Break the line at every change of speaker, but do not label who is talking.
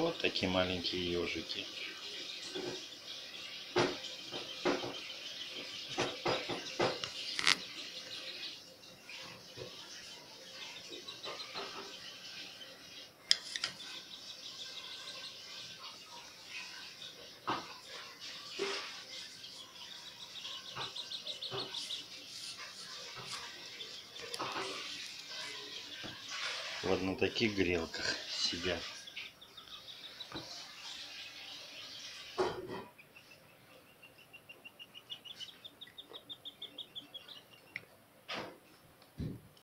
Вот такие маленькие ежики. Вот на таких грелках сидят.